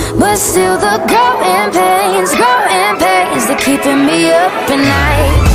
but still the growing pains, they're keeping me up at night.